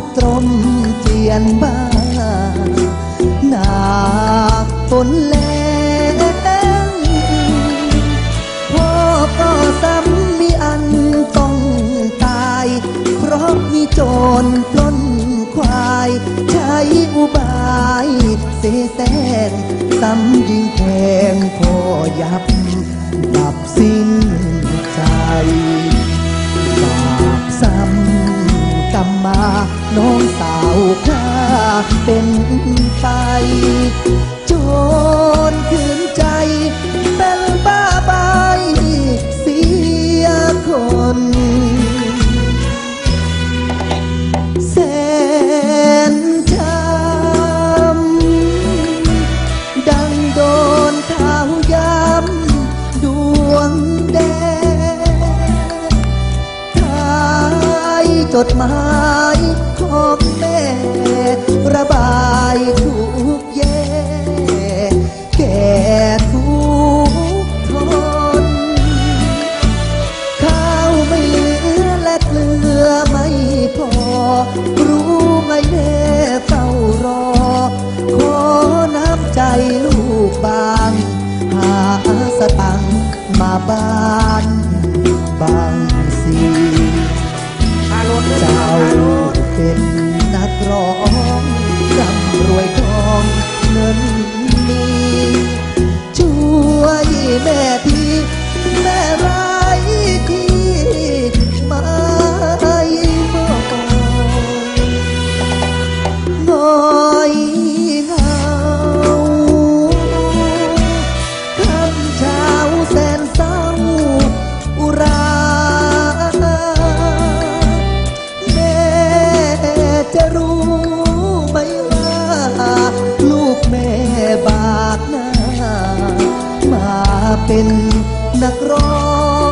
ตรมเจียนบ้าหนาฝนแรงพ่อก็ซ้ำมีอันต้องตายเพราะมีโจรปล้นควายใช้อุบายเสแสร้งซ้ำยิงแทงพ่อยับดับสิ้นใจบาปซ้ำกรรมมาน้องสาวข้าเป็นไปโจรขืนใจเป็นบ้าใบเสียคนแสนช้ำดังโดนเท้าย้ำดวงแดงท้ายจดหมายของแม่ระบายทุกแย่แก่ทุกทนข้าวไม่เหลือและเกลือไม่พอรู้ไหมแม่เฝ้ารอขอน้ำใจลูกบางหาสตังค์มาบ้านบางสีเจ้าเป็นนักร้องร่ำรวยทองเงินมีช่วยแม่ทีแม่ไร้ที่ไม่มองน้อยเงาคำเช้าแสนเศร้าอุราจะรู้ไหมว่าลูกแม่บากหน้ามาเป็นนักร้อง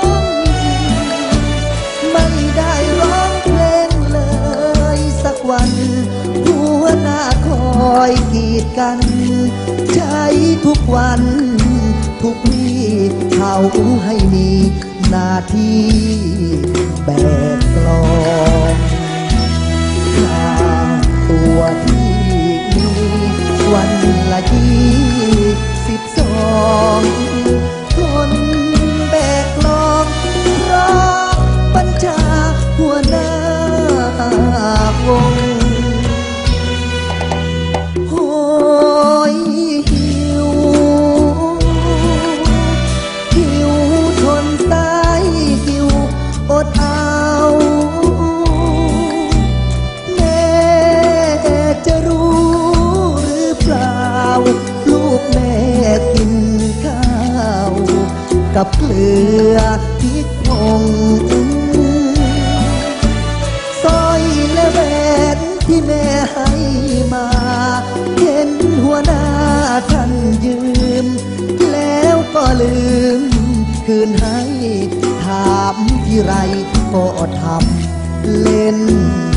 ไม่ได้ร้องเพลงเลยสักวันหัวหน้าคอยกีดกันใช้ทุกวันทุกวี่เขาให้มีหน้าที่แบกกลองตัวที่มีวันละ22คนแบกลองรอบัญชาหัวหน้าวงโหยหิวทนสายหิวอดเอาจะรู้หรือเปล่าลูกแม่กินข้าวกับเกลือพริกผงสร้อยและแหวนที่แม่ให้มาเห็นหัวหน้าท่านยืมแล้วก็ลืมคืนให้ถามที่ไรก็ทำเล่น